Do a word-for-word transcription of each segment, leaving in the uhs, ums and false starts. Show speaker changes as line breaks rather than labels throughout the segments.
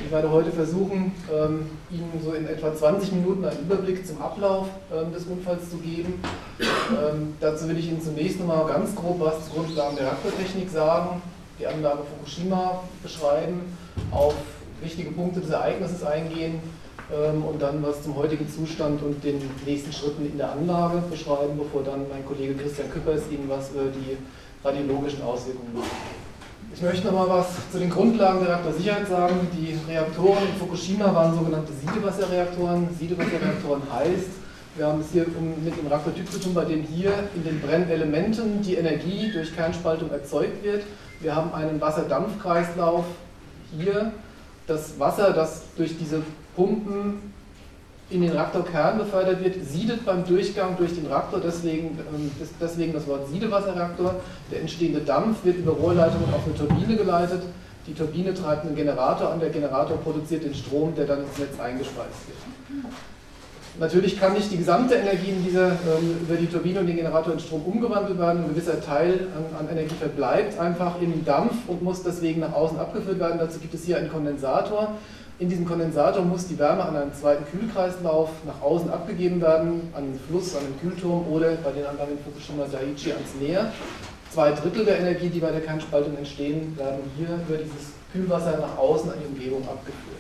Ich werde heute versuchen, ähm, Ihnen so in etwa zwanzig Minuten einen Überblick zum Ablauf ähm, des Unfalls zu geben. Ähm, dazu will ich Ihnen zunächst nochmal ganz grob was zu Grundlagen der Reaktortechnik sagen, die Anlage Fukushima beschreiben, auf wichtige Punkte des Ereignisses eingehen ähm, und dann was zum heutigen Zustand und den nächsten Schritten in der Anlage beschreiben, bevor dann mein Kollege Christian Küppers Ihnen was über die radiologischen Auswirkungen macht. Ich möchte noch mal was zu den Grundlagen der Reaktorsicherheit sagen. Die Reaktoren in Fukushima waren sogenannte Siedewasserreaktoren. Siedewasserreaktoren heißt, wir haben es hier mit dem Reaktortyp zu tun, bei dem hier in den Brennelementen die Energie durch Kernspaltung erzeugt wird. Wir haben einen Wasserdampfkreislauf hier. Das Wasser, das durch diese Pumpen in den Reaktorkern befördert wird, siedet beim Durchgang durch den Reaktor, deswegen, deswegen das Wort Siedewasserreaktor. Der entstehende Dampf wird über Rohrleitungen auf eine Turbine geleitet. Die Turbine treibt einen Generator an, der Generator produziert den Strom, der dann ins Netz eingespeist wird. Natürlich kann nicht die gesamte Energie in dieser, über die Turbine und den Generator in Strom umgewandelt werden. Ein gewisser Teil an, an Energie verbleibt einfach im Dampf und muss deswegen nach außen abgeführt werden. Dazu gibt es hier einen Kondensator. In diesem Kondensator muss die Wärme an einen zweiten Kühlkreislauf nach außen abgegeben werden, an den Fluss, an den Kühlturm oder bei den Anlagen in Fukushima Daiichi ans Meer. Zwei Drittel der Energie, die bei der Kernspaltung entstehen, werden hier über dieses Kühlwasser nach außen an die Umgebung abgeführt.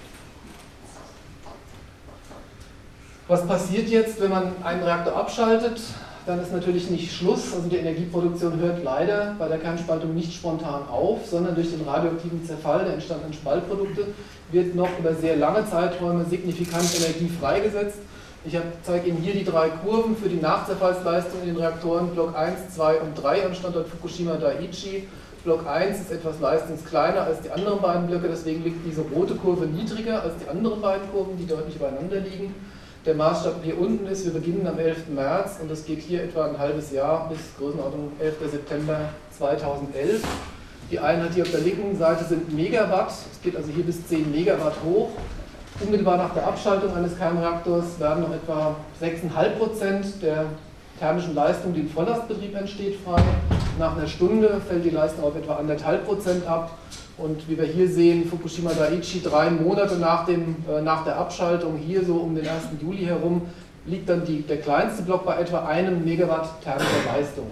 Was passiert jetzt, wenn man einen Reaktor abschaltet? Dann ist natürlich nicht Schluss, also die Energieproduktion hört leider bei der Kernspaltung nicht spontan auf, sondern durch den radioaktiven Zerfall der entstandenen Spaltprodukte wird noch über sehr lange Zeiträume signifikant Energie freigesetzt. Ich zeige Ihnen hier die drei Kurven für die Nachzerfallsleistung in den Reaktoren Block eins, zwei und drei am Standort Fukushima Daiichi. Block eins ist etwas leistungskleiner als die anderen beiden Blöcke, deswegen liegt diese rote Kurve niedriger als die anderen beiden Kurven, die deutlich beieinander liegen. Der Maßstab hier unten ist, wir beginnen am elften März und das geht hier etwa ein halbes Jahr bis Größenordnung elfter September zweitausendelf. Die Einheit hier auf der linken Seite sind Megawatt, es geht also hier bis zehn Megawatt hoch. Unmittelbar nach der Abschaltung eines Kernreaktors werden noch etwa sechs Komma fünf Prozent der thermischen Leistung, die im Volllastbetrieb entsteht, frei. Nach einer Stunde fällt die Leistung auf etwa eins Komma fünf Prozent ab. Und wie wir hier sehen, Fukushima Daiichi, drei Monate nach, dem, äh, nach der Abschaltung, hier so um den ersten Juli herum, liegt dann die, der kleinste Block bei etwa einem Megawatt thermischer Leistung.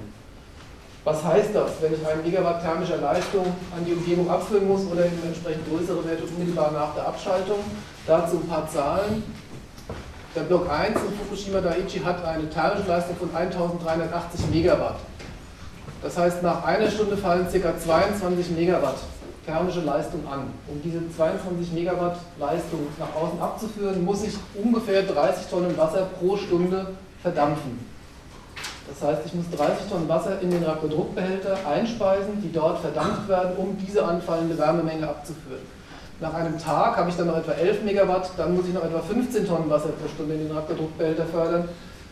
Was heißt das, wenn ich einen Megawatt thermischer Leistung an die Umgebung abführen muss oder in entsprechend größere Werte unmittelbar nach der Abschaltung? Dazu ein paar Zahlen. Der Block eins in Fukushima Daiichi hat eine thermische Leistung von eintausenddreihundertachtzig Megawatt. Das heißt, nach einer Stunde fallen ca. zweiundzwanzig Megawatt thermische Leistung an. Um diese zweiundzwanzig Megawatt Leistung nach außen abzuführen, muss ich ungefähr dreißig Tonnen Wasser pro Stunde verdampfen. Das heißt, ich muss dreißig Tonnen Wasser in den Reaktordruckbehälter einspeisen, die dort verdampft werden, um diese anfallende Wärmemenge abzuführen. Nach einem Tag habe ich dann noch etwa elf Megawatt, dann muss ich noch etwa fünfzehn Tonnen Wasser pro Stunde in den Reaktordruckbehälter fördern.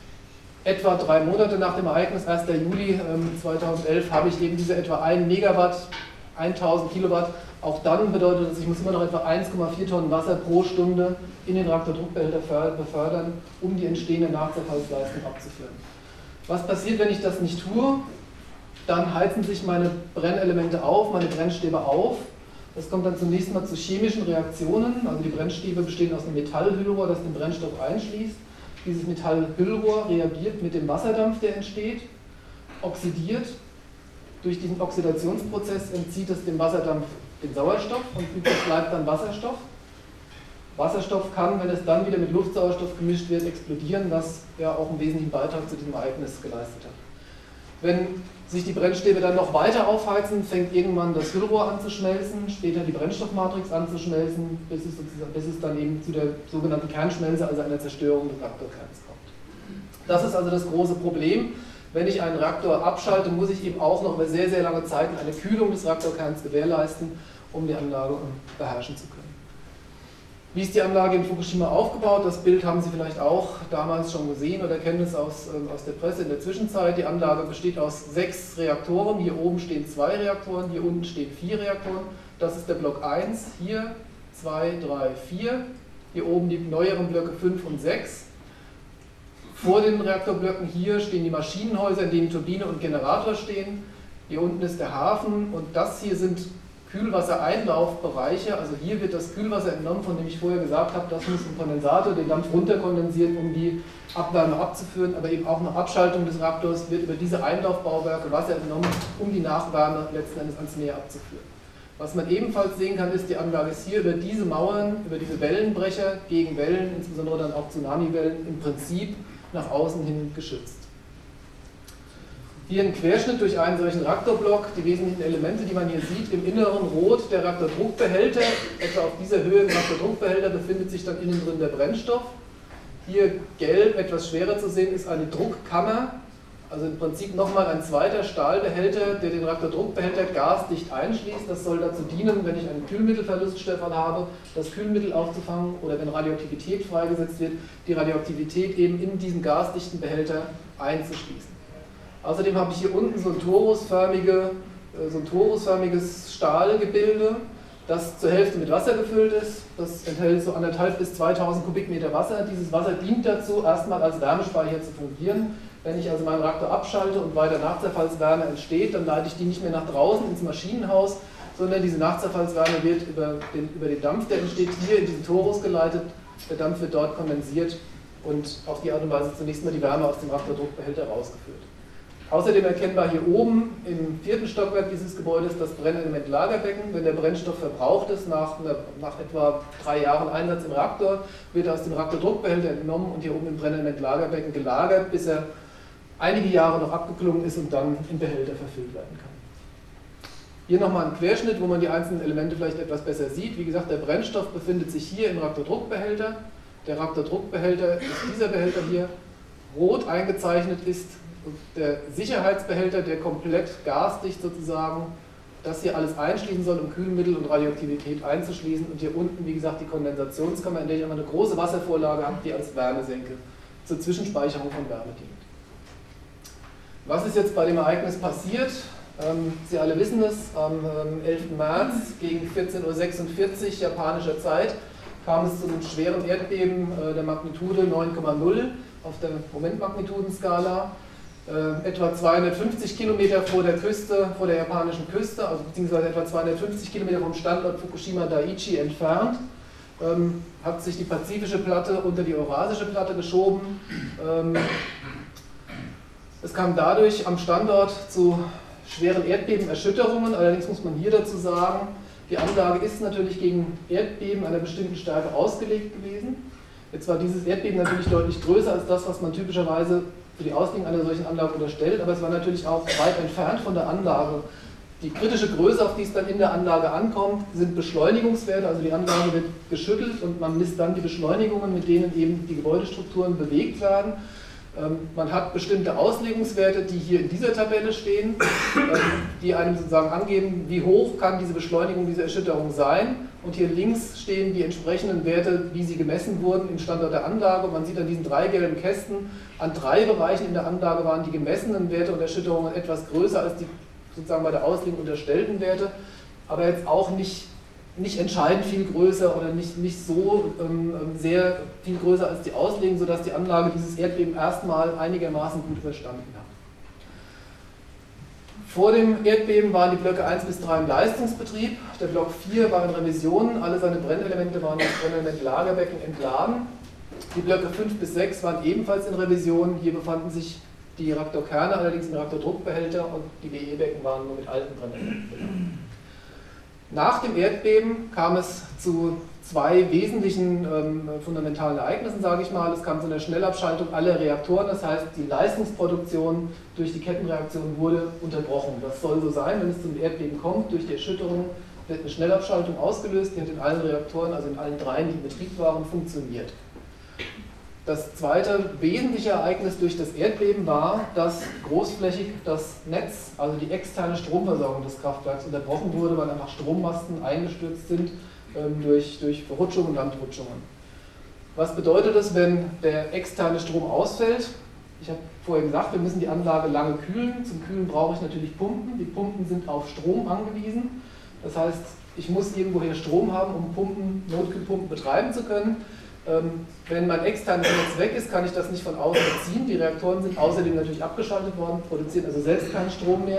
Etwa drei Monate nach dem Ereignis, erster Juli zweitausendelf, habe ich eben diese etwa ein Megawatt, tausend Kilowatt. Auch dann bedeutet das, ich muss immer noch etwa eins Komma vier Tonnen Wasser pro Stunde in den Reaktordruckbehälter befördern, um die entstehende Nachzerfallsleistung abzuführen. Was passiert, wenn ich das nicht tue? Dann heizen sich meine Brennelemente auf, meine Brennstäbe auf. Das kommt dann zunächst mal zu chemischen Reaktionen. Also die Brennstäbe bestehen aus einem Metallhüllrohr, das den Brennstoff einschließt. Dieses Metallhüllrohr reagiert mit dem Wasserdampf, der entsteht, oxidiert. Durch diesen Oxidationsprozess entzieht es dem Wasserdampf den Sauerstoff und übrig bleibt dann Wasserstoff. Wasserstoff kann, wenn es dann wieder mit Luftsauerstoff gemischt wird, explodieren, was ja auch einen wesentlichen Beitrag zu diesem Ereignis geleistet hat. Wenn sich die Brennstäbe dann noch weiter aufheizen, fängt irgendwann das Hüllrohr an zu schmelzen, später die Brennstoffmatrix an zu schmelzen, bis es, bis es dann eben zu der sogenannten Kernschmelze, also einer Zerstörung des Reaktorkerns kommt. Das ist also das große Problem. Wenn ich einen Reaktor abschalte, muss ich eben auch noch über sehr, sehr lange Zeit eine Kühlung des Reaktorkerns gewährleisten, um die Anlage beherrschen zu können. Wie ist die Anlage in Fukushima aufgebaut? Das Bild haben Sie vielleicht auch damals schon gesehen oder kennen es aus, äh, aus der Presse in der Zwischenzeit. Die Anlage besteht aus sechs Reaktoren. Hier oben stehen zwei Reaktoren, hier unten stehen vier Reaktoren. Das ist der Block eins, hier zwei, drei, vier. Hier oben die neueren Blöcke fünf und sechs. Vor den Reaktorblöcken hier stehen die Maschinenhäuser, in denen Turbine und Generator stehen. Hier unten ist der Hafen und das hier sind Kühlwassereinlaufbereiche, also hier wird das Kühlwasser entnommen, von dem ich vorher gesagt habe, das muss im Kondensator den Dampf runterkondensieren, um die Abwärme abzuführen, aber eben auch nach Abschaltung des Reaktors wird über diese Einlaufbauwerke Wasser entnommen, um die Nachwärme letzten Endes ans Meer abzuführen. Was man ebenfalls sehen kann, ist, die Anlage ist hier über diese Mauern, über diese Wellenbrecher gegen Wellen, insbesondere dann auch Tsunamiwellen, im Prinzip nach außen hin geschützt. Hier ein Querschnitt durch einen solchen Reaktorblock, die wesentlichen Elemente, die man hier sieht, im Inneren rot der Reaktordruckbehälter, etwa auf dieser Höhe im Reaktordruckbehälter befindet sich dann innen drin der Brennstoff. Hier gelb, etwas schwerer zu sehen, ist eine Druckkammer, also im Prinzip nochmal ein zweiter Stahlbehälter, der den Reaktordruckbehälter gasdicht einschließt. Das soll dazu dienen, wenn ich einen Kühlmittelverluststefan habe, das Kühlmittel aufzufangen oder wenn Radioaktivität freigesetzt wird, die Radioaktivität eben in diesen gasdichten Behälter einzuschließen. Außerdem habe ich hier unten so ein, torusförmige, so ein torusförmiges Stahlgebilde, das zur Hälfte mit Wasser gefüllt ist. Das enthält so anderthalb bis zweitausend Kubikmeter Wasser. Dieses Wasser dient dazu, erstmal als Wärmespeicher zu fungieren. Wenn ich also meinen Reaktor abschalte und weiter Nachzerfallswärme entsteht, dann leite ich die nicht mehr nach draußen ins Maschinenhaus, sondern diese Nachzerfallswärme wird über den, über den Dampf, der entsteht, hier in diesen Torus geleitet. Der Dampf wird dort kondensiert und auf die Art und Weise zunächst mal die Wärme aus dem Reaktordruckbehälter rausgeführt. Außerdem erkennbar hier oben im vierten Stockwerk dieses Gebäudes das Brennelement-Lagerbecken. Wenn der Brennstoff verbraucht ist, nach, nach etwa drei Jahren Einsatz im Reaktor, wird er aus dem Reaktordruckbehälter entnommen und hier oben im Brennelement-Lagerbecken gelagert, bis er einige Jahre noch abgeklungen ist und dann in Behälter verfüllt werden kann. Hier nochmal ein Querschnitt, wo man die einzelnen Elemente vielleicht etwas besser sieht. Wie gesagt, der Brennstoff befindet sich hier im Reaktordruckbehälter. Der Reaktordruckbehälter ist dieser Behälter hier. Rot eingezeichnet ist der Sicherheitsbehälter, der komplett gasdicht sozusagen das hier alles einschließen soll, um Kühlmittel und Radioaktivität einzuschließen. Und hier unten, wie gesagt, die Kondensationskammer, in der ich einmal eine große Wasservorlage habe, die als Wärmesenke zur Zwischenspeicherung von Wärme dient. Was ist jetzt bei dem Ereignis passiert? Ähm, Sie alle wissen es, am ähm, elften März gegen vierzehn Uhr sechsundvierzig japanischer Zeit kam es zu einem schweren Erdbeben äh, der Magnitude neun Komma null auf der Momentmagnitudenskala. Äh, etwa zweihundertfünfzig Kilometer vor der Küste, vor der japanischen Küste, also beziehungsweise etwa zweihundertfünfzig Kilometer vom Standort Fukushima Daiichi entfernt, ähm, hat sich die pazifische Platte unter die eurasische Platte geschoben. Ähm, es kam dadurch am Standort zu schweren Erdbebenerschütterungen, allerdings muss man hier dazu sagen, die Anlage ist natürlich gegen Erdbeben einer bestimmten Stärke ausgelegt gewesen. Jetzt war dieses Erdbeben natürlich deutlich größer als das, was man typischerweise für die Auslegung einer solchen Anlage unterstellt, aber es war natürlich auch weit entfernt von der Anlage. Die kritische Größe, auf die es dann in der Anlage ankommt, sind Beschleunigungswerte, also die Anlage wird geschüttelt und man misst dann die Beschleunigungen, mit denen eben die Gebäudestrukturen bewegt werden. Man hat bestimmte Auslegungswerte, die hier in dieser Tabelle stehen, die einem sozusagen angeben, wie hoch kann diese Beschleunigung, diese Erschütterung sein. Und hier links stehen die entsprechenden Werte, wie sie gemessen wurden im Standort der Anlage. Und man sieht an diesen drei gelben Kästen, an drei Bereichen in der Anlage waren die gemessenen Werte und Erschütterungen etwas größer als die sozusagen bei der Auslegung unterstellten Werte, aber jetzt auch nicht nicht entscheidend viel größer oder nicht, nicht so ähm, sehr viel größer als die Auslegung, sodass die Anlage dieses Erdbeben erstmal einigermaßen gut überstanden hat. Vor dem Erdbeben waren die Blöcke eins bis drei im Leistungsbetrieb, der Block vier war in Revision, alle seine Brennelemente waren im Brennelement-Lagerbecken entladen. Die Blöcke fünf bis sechs waren ebenfalls in Revision, hier befanden sich die Reaktorkerne allerdings im Reaktordruckbehälter und die B E-Becken waren nur mit alten Brennelementen. Nach dem Erdbeben kam es zu zwei wesentlichen ähm, fundamentalen Ereignissen, sage ich mal. Es kam zu einer Schnellabschaltung aller Reaktoren, das heißt, die Leistungsproduktion durch die Kettenreaktion wurde unterbrochen. Das soll so sein, wenn es zum Erdbeben kommt, durch die Erschütterung wird eine Schnellabschaltung ausgelöst, die hat in allen Reaktoren, also in allen dreien, die in Betrieb waren, funktioniert. Das zweite wesentliche Ereignis durch das Erdbeben war, dass großflächig das Netz, also die externe Stromversorgung des Kraftwerks unterbrochen wurde, weil einfach Strommasten eingestürzt sind ähm, durch, durch Verrutschungen und Landrutschungen. Was bedeutet es, wenn der externe Strom ausfällt? Ich habe vorher gesagt, wir müssen die Anlage lange kühlen. Zum Kühlen brauche ich natürlich Pumpen. Die Pumpen sind auf Strom angewiesen. Das heißt, ich muss irgendwoher Strom haben, um Pumpen, Notkühlpumpen betreiben zu können. Ähm, wenn mein externes Netz weg ist, kann ich das nicht von außen beziehen. Die Reaktoren sind außerdem natürlich abgeschaltet worden, produzieren also selbst keinen Strom mehr.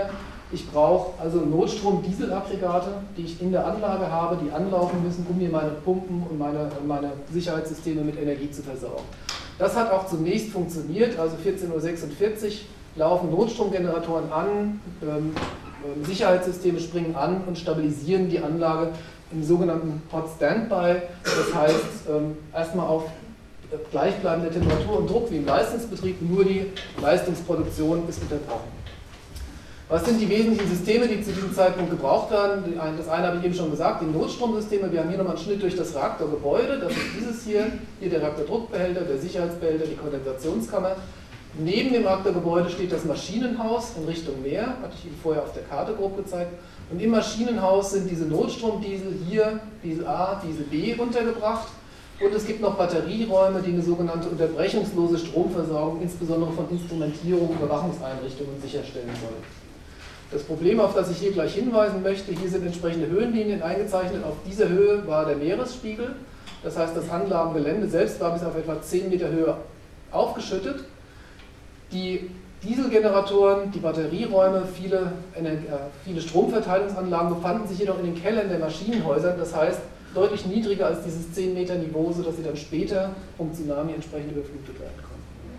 Ich brauche also Notstrom-Dieselaggregate, die ich in der Anlage habe, die anlaufen müssen, um mir meine Pumpen und meine, meine Sicherheitssysteme mit Energie zu versorgen. Das hat auch zunächst funktioniert, also vierzehn Uhr sechsundvierzig laufen Notstromgeneratoren an, ähm, Sicherheitssysteme springen an und stabilisieren die Anlage im sogenannten Hot Standby. Das heißt, ähm, erstmal auf gleichbleibende Temperatur und Druck wie im Leistungsbetrieb, nur die Leistungsproduktion ist unterbrochen. Was sind die wesentlichen Systeme, die zu diesem Zeitpunkt gebraucht werden? Das eine habe ich eben schon gesagt, die Notstromsysteme. Wir haben hier nochmal einen Schnitt durch das Reaktorgebäude. Das ist dieses hier, hier der Reaktordruckbehälter, der Sicherheitsbehälter, die Kondensationskammer. Neben dem Reaktorgebäude steht das Maschinenhaus in Richtung Meer, hatte ich Ihnen vorher auf der Karte grob gezeigt. Und im Maschinenhaus sind diese Notstromdiesel hier, Diesel A, Diesel B untergebracht. Und es gibt noch Batterieräume, die eine sogenannte unterbrechungslose Stromversorgung, insbesondere von Instrumentierung und Überwachungseinrichtungen, sicherstellen sollen. Das Problem, auf das ich hier gleich hinweisen möchte, hier sind entsprechende Höhenlinien eingezeichnet. Auf dieser Höhe war der Meeresspiegel. Das heißt, das Anlagengelände selbst war bis auf etwa zehn Meter Höhe aufgeschüttet. Die Dieselgeneratoren, die Batterieräume, viele, äh, viele Stromverteilungsanlagen befanden sich jedoch in den Kellern der Maschinenhäuser. Das heißt, deutlich niedriger als dieses zehn Meter Niveau, sodass sie dann später vom Tsunami entsprechend überflutet werden konnten.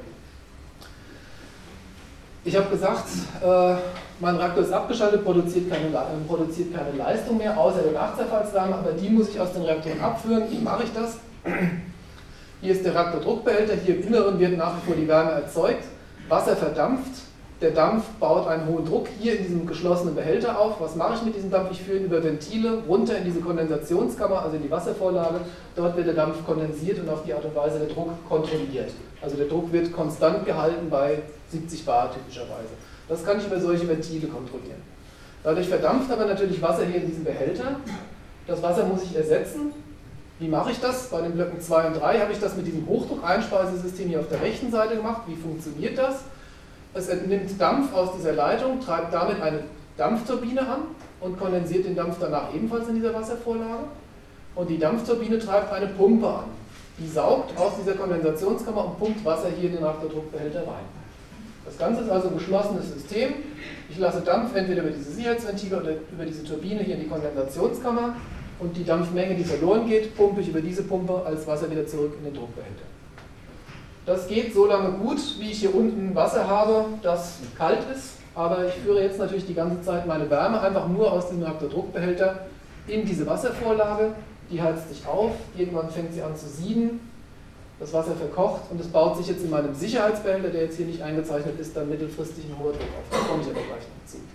Ich habe gesagt, äh, mein Reaktor ist abgeschaltet, produziert keine, äh, produziert keine Leistung mehr, außer der Nachzerfallswärme, aber die muss ich aus den Reaktoren abführen. Wie mache ich das? Hier ist der Reaktordruckbehälter, hier im Inneren wird nach wie vor die Wärme erzeugt, Wasser verdampft, der Dampf baut einen hohen Druck hier in diesem geschlossenen Behälter auf. Was mache ich mit diesem Dampf? Ich führe ihn über Ventile runter in diese Kondensationskammer, also in die Wasservorlage. Dort wird der Dampf kondensiert und auf die Art und Weise der Druck kontrolliert. Also der Druck wird konstant gehalten bei siebzig Bar typischerweise. Das kann ich über solche Ventile kontrollieren. Dadurch verdampft aber natürlich Wasser hier in diesem Behälter. Das Wasser muss ich ersetzen. Wie mache ich das? Bei den Blöcken zwei und drei habe ich das mit diesem Hochdruckeinspeisesystem hier auf der rechten Seite gemacht. Wie funktioniert das? Es entnimmt Dampf aus dieser Leitung, treibt damit eine Dampfturbine an und kondensiert den Dampf danach ebenfalls in dieser Wasservorlage. Und die Dampfturbine treibt eine Pumpe an. Die saugt aus dieser Kondensationskammer und pumpt Wasser hier in den Reaktordruckbehälter rein. Das Ganze ist also ein geschlossenes System. Ich lasse Dampf entweder über diese Sicherheitsventile oder über diese Turbine hier in die Kondensationskammer und die Dampfmenge, die verloren geht, pumpe ich über diese Pumpe als Wasser wieder zurück in den Druckbehälter. Das geht so lange gut, wie ich hier unten Wasser habe, das kalt ist, aber ich führe jetzt natürlich die ganze Zeit meine Wärme einfach nur aus dem Reaktordruckbehälter in diese Wasservorlage. Die heizt sich auf, irgendwann fängt sie an zu sieden, das Wasser verkocht und es baut sich jetzt in meinem Sicherheitsbehälter, der jetzt hier nicht eingezeichnet ist, dann mittelfristig ein hoher Druck auf. Da komme ich aber gleich noch zu.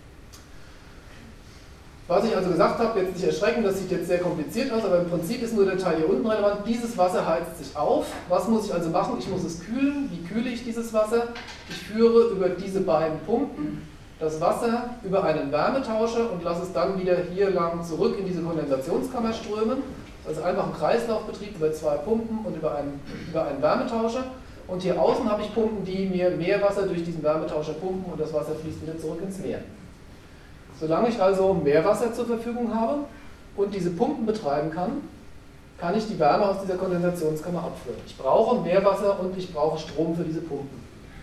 Was ich also gesagt habe, jetzt nicht erschrecken, das sieht jetzt sehr kompliziert aus, aber im Prinzip ist nur der Teil hier unten relevant. Dieses Wasser heizt sich auf. Was muss ich also machen? Ich muss es kühlen. Wie kühle ich dieses Wasser? Ich führe über diese beiden Pumpen das Wasser über einen Wärmetauscher und lasse es dann wieder hier lang zurück in diese Kondensationskammer strömen. Das ist einfach ein Kreislaufbetrieb über zwei Pumpen und über einen, über einen Wärmetauscher. Und hier außen habe ich Pumpen, die mir Meerwasser durch diesen Wärmetauscher pumpen und das Wasser fließt wieder zurück ins Meer. Solange ich also Meerwasser zur Verfügung habe und diese Pumpen betreiben kann, kann ich die Wärme aus dieser Kondensationskammer abführen. Ich brauche Meerwasser und ich brauche Strom für diese Pumpen.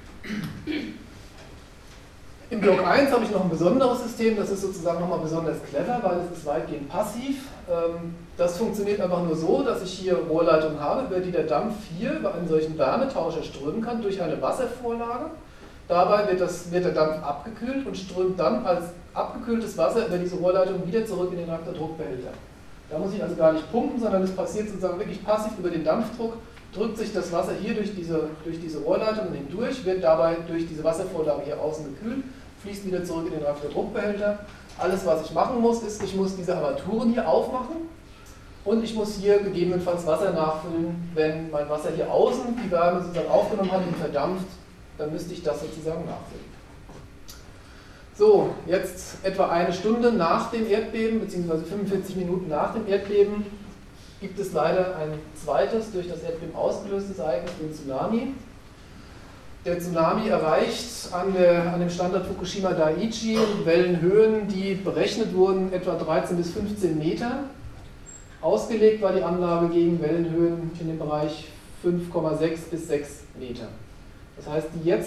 Im Block eins habe ich noch ein besonderes System, das ist sozusagen nochmal besonders clever, weil es ist weitgehend passiv. Das funktioniert einfach nur so, dass ich hier Rohrleitungen habe, über die der Dampf hier über einen solchen Wärmetauscher strömen kann durch eine Wasservorlage. Dabei wird, das, wird der Dampf abgekühlt und strömt dann als abgekühltes Wasser über diese Rohrleitung wieder zurück in den Reaktordruckbehälter. Da muss ich also gar nicht pumpen, sondern es passiert sozusagen wirklich passiv über den Dampfdruck, drückt sich das Wasser hier durch diese, durch diese Rohrleitung hindurch, wird dabei durch diese Wasservorlage hier außen gekühlt, fließt wieder zurück in den Reaktordruckbehälter. Alles, was ich machen muss, ist, ich muss diese Armaturen hier aufmachen und ich muss hier gegebenenfalls Wasser nachfüllen, wenn mein Wasser hier außen die Wärme sozusagen aufgenommen hat und verdampft, dann müsste ich das sozusagen nachfüllen. So, jetzt etwa eine Stunde nach dem Erdbeben, beziehungsweise fünfundvierzig Minuten nach dem Erdbeben, gibt es leider ein zweites, durch das Erdbeben ausgelöstes Ereignis, den Tsunami. Der Tsunami erreicht an, der, an dem Standort Fukushima Daiichi Wellenhöhen, die berechnet wurden, etwa dreizehn bis fünfzehn Meter. Ausgelegt war die Anlage gegen Wellenhöhen in dem Bereich fünf Komma sechs bis sechs Meter. Das heißt, die jetzt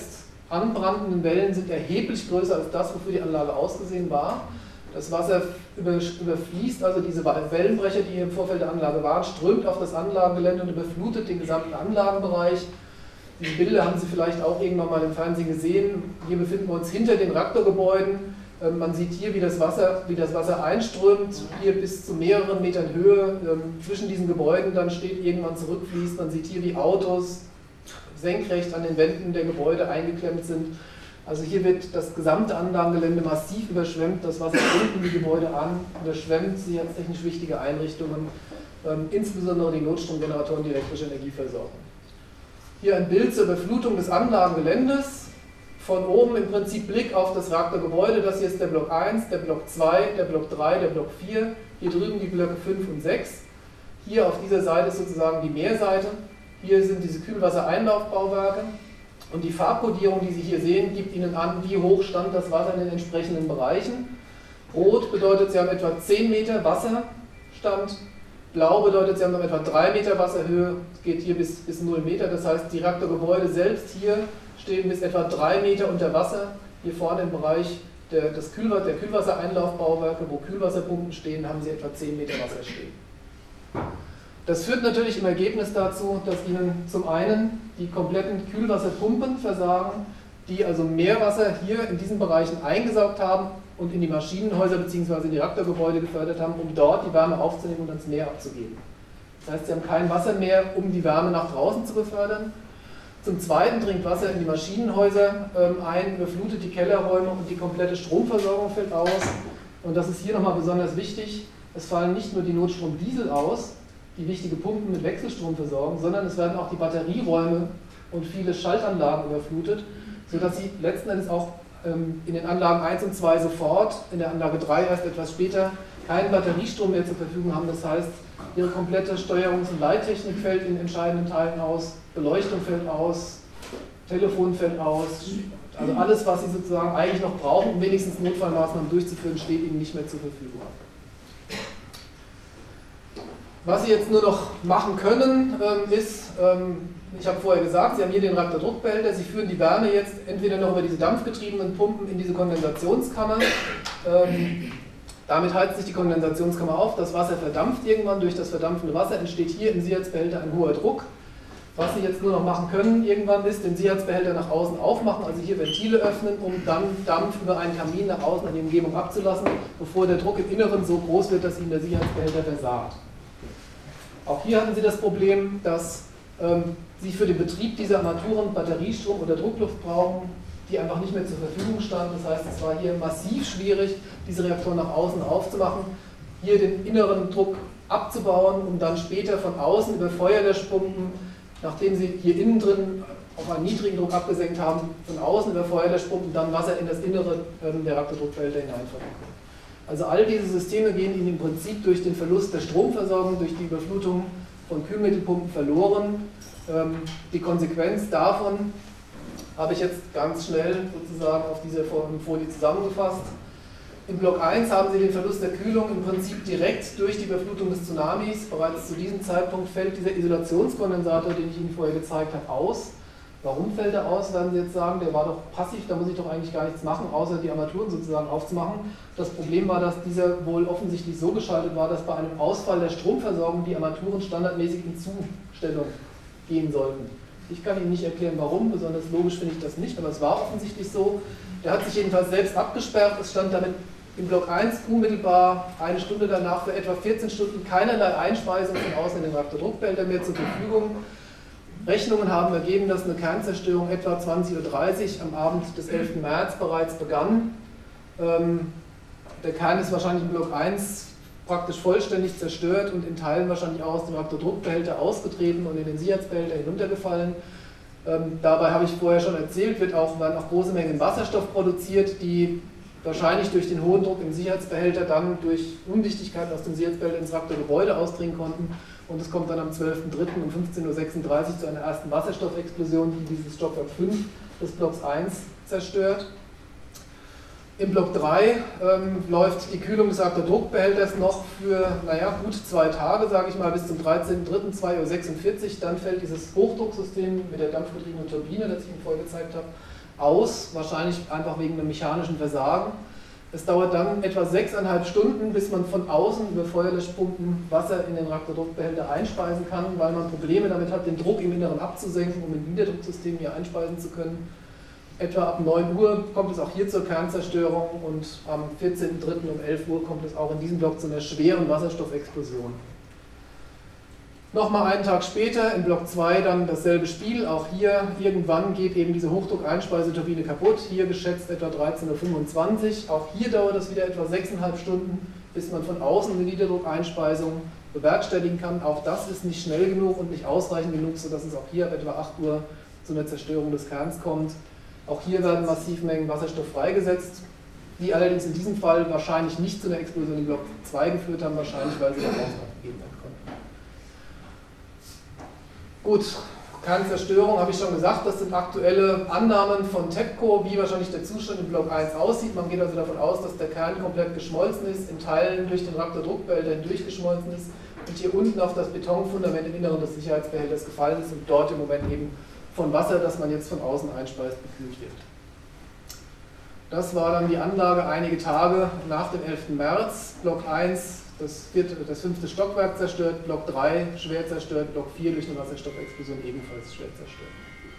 anbrandenden Wellen sind erheblich größer als das, wofür die Anlage ausgesehen war. Das Wasser überfließt, also diese Wellenbrecher, die hier im Vorfeld der Anlage waren, strömt auf das Anlagengelände und überflutet den gesamten Anlagenbereich. Diese Bilder haben Sie vielleicht auch irgendwann mal im Fernsehen gesehen. Hier befinden wir uns hinter den Reaktorgebäuden. Man sieht hier, wie das Wasser, wie das Wasser einströmt, hier bis zu mehreren Metern Höhe. Zwischen diesen Gebäuden dann steht, irgendwann zurückfließt. Man sieht hier, wie Autos senkrecht an den Wänden der Gebäude eingeklemmt sind. Also hier wird das gesamte Anlagengelände massiv überschwemmt, das Wasser dringt in die Gebäude an, überschwemmt sicherheitstechnisch wichtige Einrichtungen, ähm, insbesondere die Notstromgeneratoren, die elektrische Energie versorgen. Hier ein Bild zur Überflutung des Anlagengeländes. Von oben im Prinzip Blick auf das Reaktorgebäude. Das hier ist der Block eins, der Block zwei, der Block drei, der Block vier. Hier drüben die Blöcke fünf und sechs. Hier auf dieser Seite ist sozusagen die Meerseite. Hier sind diese Kühlwassereinlaufbauwerke. Und die Farbkodierung, die Sie hier sehen, gibt Ihnen an, wie hoch stand das Wasser in den entsprechenden Bereichen. Rot bedeutet, Sie haben etwa zehn Meter Wasserstand. Blau bedeutet, Sie haben noch etwa drei Meter Wasserhöhe. Es geht hier bis, bis null Meter. Das heißt, die Reaktorgebäude selbst hier stehen bis etwa drei Meter unter Wasser. Hier vorne im Bereich der, des Kühlwasser, der Kühlwassereinlaufbauwerke, wo Kühlwasserpumpen stehen, haben Sie etwa zehn Meter Wasser stehen. Das führt natürlich im Ergebnis dazu, dass Ihnen zum einen die kompletten Kühlwasserpumpen versagen, die also Meerwasser hier in diesen Bereichen eingesaugt haben und in die Maschinenhäuser bzw. in die Reaktorgebäude gefördert haben, um dort die Wärme aufzunehmen und ans Meer abzugeben. Das heißt, Sie haben kein Wasser mehr, um die Wärme nach draußen zu befördern. Zum Zweiten dringt Wasser in die Maschinenhäuser ein, überflutet die Kellerräume und die komplette Stromversorgung fällt aus. Und das ist hier nochmal besonders wichtig, es fallen nicht nur die Notstromdiesel aus, die wichtige Pumpen mit Wechselstrom versorgen, sondern es werden auch die Batterieräume und viele Schaltanlagen überflutet, sodass Sie letzten Endes auch ähm, in den Anlagen eins und zwei sofort, in der Anlage drei erst etwas später, keinen Batteriestrom mehr zur Verfügung haben. Das heißt, Ihre komplette Steuerungs- und Leittechnik fällt in entscheidenden Teilen aus, Beleuchtung fällt aus, Telefon fällt aus, also alles, was Sie sozusagen eigentlich noch brauchen, um wenigstens Notfallmaßnahmen durchzuführen, steht Ihnen nicht mehr zur Verfügung. Was Sie jetzt nur noch machen können, ähm, ist, ähm, ich habe vorher gesagt, Sie haben hier den Reaktordruckbehälter, Sie führen die Wärme jetzt entweder noch über diese dampfgetriebenen Pumpen in diese Kondensationskammer. Ähm, damit heizt sich die Kondensationskammer auf, das Wasser verdampft irgendwann, durch das verdampfende Wasser entsteht hier im Sicherheitsbehälter ein hoher Druck. Was Sie jetzt nur noch machen können irgendwann ist, den Sicherheitsbehälter nach außen aufmachen, also hier Ventile öffnen, um dann Dampf über einen Kamin nach außen an die Umgebung abzulassen, bevor der Druck im Inneren so groß wird, dass Ihnen der Sicherheitsbehälter versagt. Auch hier hatten Sie das Problem, dass ähm, Sie für den Betrieb dieser Armaturen Batteriestrom oder Druckluft brauchen, die einfach nicht mehr zur Verfügung standen. Das heißt, es war hier massiv schwierig, diese Reaktoren nach außen aufzumachen, hier den inneren Druck abzubauen, um dann später von außen über Feuerlöschpumpen, nachdem Sie hier innen drin auf einen niedrigen Druck abgesenkt haben, von außen über Feuerlöschpumpen dann Wasser in das Innere ähm, der Reaktordruckbehälter hineinfeuern können. Also all diese Systeme gehen Ihnen im Prinzip durch den Verlust der Stromversorgung, durch die Überflutung von Kühlmittelpumpen verloren. Die Konsequenz davon habe ich jetzt ganz schnell sozusagen auf dieser Folie zusammengefasst. Im Block eins haben Sie den Verlust der Kühlung im Prinzip direkt durch die Überflutung des Tsunamis. Bereits zu diesem Zeitpunkt fällt dieser Isolationskondensator, den ich Ihnen vorher gezeigt habe, aus. Warum fällt er aus, werden Sie jetzt sagen, der war doch passiv, da muss ich doch eigentlich gar nichts machen, außer die Armaturen sozusagen aufzumachen. Das Problem war, dass dieser wohl offensichtlich so geschaltet war, dass bei einem Ausfall der Stromversorgung die Armaturen standardmäßig in Zustellung gehen sollten. Ich kann Ihnen nicht erklären, warum, besonders logisch finde ich das nicht, aber es war offensichtlich so. Der hat sich jedenfalls selbst abgesperrt, es stand damit im Block eins unmittelbar eine Stunde danach für etwa vierzehn Stunden keinerlei Einspeisung von außen in den Reaktordruckbehälter mehr zur Verfügung. Rechnungen haben ergeben, dass eine Kernzerstörung etwa zwanzig Uhr dreißig am Abend des elften März bereits begann. Ähm, der Kern ist wahrscheinlich im Block eins praktisch vollständig zerstört und in Teilen wahrscheinlich auch aus dem Reaktordruckbehälter ausgetreten und in den Sicherheitsbehälter hinuntergefallen. Ähm, dabei habe ich vorher schon erzählt, wird auch, werden auch große Mengen Wasserstoff produziert, die wahrscheinlich durch den hohen Druck im Sicherheitsbehälter dann durch Undichtigkeiten aus dem Sicherheitsbehälter ins Reaktorgebäude ausdringen konnten. Und es kommt dann am zwölften dritten um fünfzehn Uhr sechsunddreißig zu einer ersten Wasserstoffexplosion, die dieses Stockwerk fünf des Blocks eins zerstört. Im Block drei ähm, läuft die Kühlung des Reaktordruckbehälters noch für, naja, gut zwei Tage, sage ich mal, bis zum dreizehnten dritten zwei Uhr sechsundvierzig. Dann fällt dieses Hochdrucksystem mit der dampfgetriebenen Turbine, das ich Ihnen vorher gezeigt habe, aus, wahrscheinlich einfach wegen einem mechanischen Versagen. Es dauert dann etwa sechseinhalb Stunden, bis man von außen über Feuerlöschpumpen Wasser in den Reaktordruckbehälter einspeisen kann, weil man Probleme damit hat, den Druck im Inneren abzusenken, um ein Niederdrucksystem hier einspeisen zu können. Etwa ab neun Uhr kommt es auch hier zur Kernzerstörung und am vierzehnten dritten um elf Uhr kommt es auch in diesem Block zu einer schweren Wasserstoffexplosion. Nochmal einen Tag später, in Block zwei dann dasselbe Spiel. Auch hier irgendwann geht eben diese Hochdruck-Einspeiseturbine kaputt. Hier geschätzt etwa dreizehn Uhr fünfundzwanzig. Auch hier dauert es wieder etwa sechseinhalb Stunden, bis man von außen eine Niederdruckeinspeisung bewerkstelligen kann. Auch das ist nicht schnell genug und nicht ausreichend genug, sodass es auch hier ab etwa acht Uhr zu einer Zerstörung des Kerns kommt. Auch hier werden Massivmengen Wasserstoff freigesetzt, die allerdings in diesem Fall wahrscheinlich nicht zu einer Explosion in Block zwei geführt haben, wahrscheinlich weil sie nach außen abgegeben werden konnten. Gut, Kernzerstörung habe ich schon gesagt, das sind aktuelle Annahmen von TEPCO, wie wahrscheinlich der Zustand in Block eins aussieht. Man geht also davon aus, dass der Kern komplett geschmolzen ist, in Teilen durch den Reaktordruckbehälter hindurchgeschmolzen ist und hier unten auf das Betonfundament im Inneren des Sicherheitsbehälters gefallen ist und dort im Moment eben von Wasser, das man jetzt von außen einspeist, gekühlt wird. Das war dann die Anlage einige Tage nach dem elften März. Block eins, das, vierte, das fünfte Stockwerk zerstört, Block drei schwer zerstört, Block vier durch eine Wasserstoffexplosion ebenfalls schwer zerstört.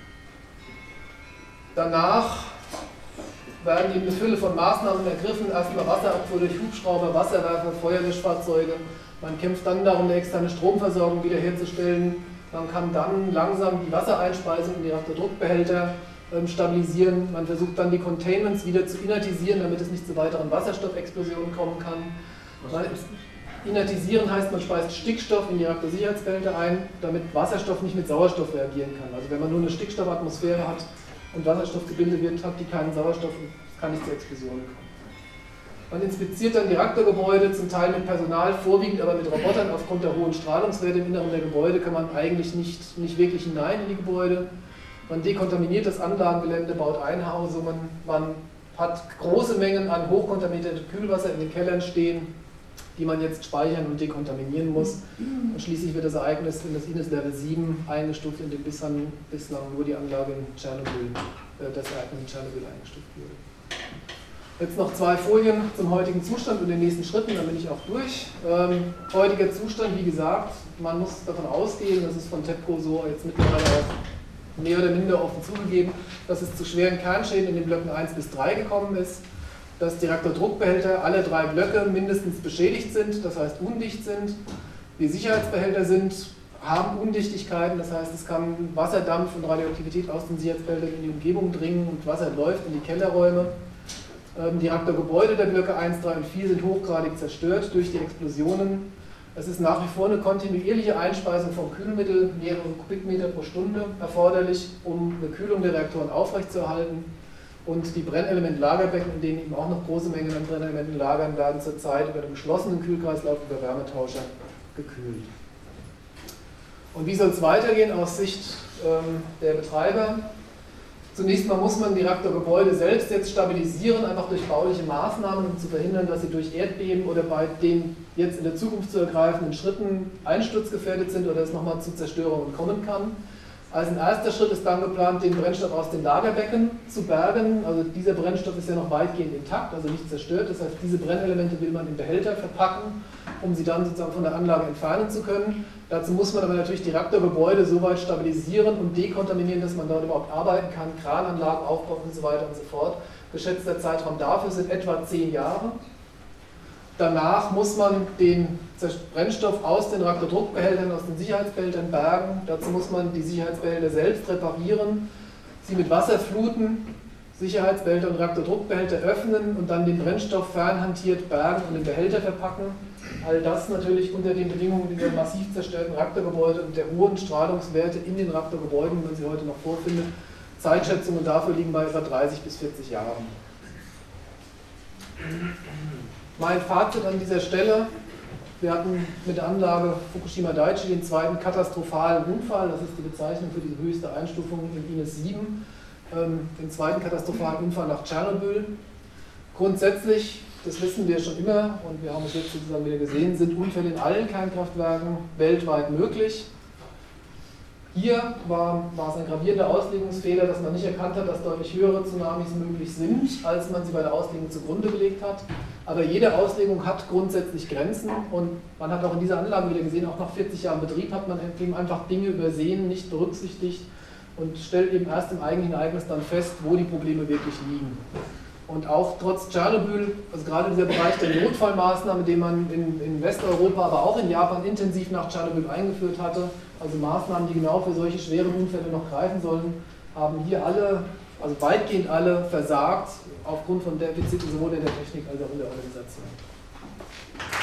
Danach werden eben eine Fülle von Maßnahmen ergriffen, erstmal Wasserabfuhr durch Hubschrauber, Wasserwerfer, Feuerlöschfahrzeuge. Man kämpft dann darum, eine externe Stromversorgung wiederherzustellen. Man kann dann langsam die Wassereinspeisung in die Reaktordruckbehälter ähm, stabilisieren. Man versucht dann die Containments wieder zu inertisieren, damit es nicht zu weiteren Wasserstoffexplosionen kommen kann. Man, inertisieren heißt, man speist Stickstoff in die Reaktorsicherheitsbehälter ein, damit Wasserstoff nicht mit Sauerstoff reagieren kann. Also wenn man nur eine Stickstoffatmosphäre hat und Wasserstoff gebildet wird, hat die keinen Sauerstoff und es kann nicht zu Explosionen kommen. Man inspiziert dann die Reaktorgebäude, zum Teil mit Personal, vorwiegend aber mit Robotern. Aufgrund der hohen Strahlungswerte im Inneren der Gebäude kann man eigentlich nicht, nicht wirklich hinein in die Gebäude. Man dekontaminiert das Anlagengelände, baut Einhausungen, man hat große Mengen an hochkontaminiertem Kühlwasser in den Kellern stehen, die man jetzt speichern und dekontaminieren muss. Und schließlich wird das Ereignis in das I N E S Level sieben eingestuft, in dem bislang, bislang nur die Anlage in Tschernobyl, äh, das Ereignis in Tschernobyl eingestuft wurde. Jetzt noch zwei Folien zum heutigen Zustand und den nächsten Schritten, dann bin ich auch durch. Ähm, heutiger Zustand, wie gesagt, man muss davon ausgehen, das ist von TEPCO so jetzt mittlerweile auch mehr oder minder offen zugegeben, dass es zu schweren Kernschäden in den Blöcken eins bis drei gekommen ist, dass die Reaktordruckbehälter, alle drei Blöcke mindestens beschädigt sind, das heißt undicht sind. Die Sicherheitsbehälter sind, haben Undichtigkeiten, das heißt es kann Wasserdampf und Radioaktivität aus den Sicherheitsbehältern in die Umgebung dringen und Wasser läuft in die Kellerräume. Die Reaktorgebäude der Blöcke eins, drei und vier sind hochgradig zerstört durch die Explosionen. Es ist nach wie vor eine kontinuierliche Einspeisung von Kühlmittel, mehrere Kubikmeter pro Stunde, erforderlich, um eine Kühlung der Reaktoren aufrechtzuerhalten. Und die Brennelementlagerbecken, in denen eben auch noch große Mengen an Brennelementen lagern, werden zurzeit über einen geschlossenen Kühlkreislauf über Wärmetauscher gekühlt. Und wie soll es weitergehen aus Sicht ähm, der Betreiber? Zunächst mal muss man die Reaktorgebäude selbst jetzt stabilisieren, einfach durch bauliche Maßnahmen, um zu verhindern, dass sie durch Erdbeben oder bei den jetzt in der Zukunft zu ergreifenden Schritten einsturzgefährdet sind oder es nochmal zu Zerstörungen kommen kann. Als ein erster Schritt ist dann geplant, den Brennstoff aus den Lagerbecken zu bergen. Also dieser Brennstoff ist ja noch weitgehend intakt, also nicht zerstört. Das heißt, diese Brennelemente will man in Behälter verpacken, um sie dann sozusagen von der Anlage entfernen zu können. Dazu muss man aber natürlich die Reaktorgebäude so weit stabilisieren und dekontaminieren, dass man dort überhaupt arbeiten kann, Krananlagen aufbauen und so weiter und so fort. Geschätzter Zeitraum dafür sind etwa zehn Jahre. Danach muss man den Brennstoff aus den Reaktordruckbehältern, aus den Sicherheitsbehältern bergen. Dazu muss man die Sicherheitsbehälter selbst reparieren, sie mit Wasser fluten, Sicherheitsbehälter und Reaktordruckbehälter öffnen und dann den Brennstoff fernhantiert bergen und in Behälter verpacken. All das natürlich unter den Bedingungen dieser massiv zerstörten Reaktorgebäude und der hohen Strahlungswerte in den Reaktorgebäuden, wie man sie heute noch vorfindet. Zeitschätzungen dafür liegen bei etwa dreißig bis vierzig Jahren. Mein Fazit an dieser Stelle: Wir hatten mit der Anlage Fukushima Daiichi den zweiten katastrophalen Unfall, das ist die Bezeichnung für diese höchste Einstufung im I N E S sieben, ähm, den zweiten katastrophalen Unfall nach Tschernobyl. Grundsätzlich, das wissen wir schon immer und wir haben es jetzt sozusagen wieder gesehen, sind Unfälle in allen Kernkraftwerken weltweit möglich. Hier war, war es ein gravierender Auslegungsfehler, dass man nicht erkannt hat, dass deutlich höhere Tsunamis möglich sind, als man sie bei der Auslegung zugrunde gelegt hat. Aber jede Auslegung hat grundsätzlich Grenzen und man hat auch in dieser Anlage wieder gesehen, auch nach vierzig Jahren Betrieb hat man eben einfach Dinge übersehen, nicht berücksichtigt und stellt eben erst im eigentlichen Ereignis dann fest, wo die Probleme wirklich liegen. Und auch trotz Tschernobyl, also gerade dieser Bereich der Notfallmaßnahmen, den man in, in Westeuropa, aber auch in Japan intensiv nach Tschernobyl eingeführt hatte, also Maßnahmen, die genau für solche schweren Unfälle noch greifen sollen, haben hier alle, also weitgehend alle versagt, aufgrund von Defiziten sowohl in der Technik als auch in der Organisation.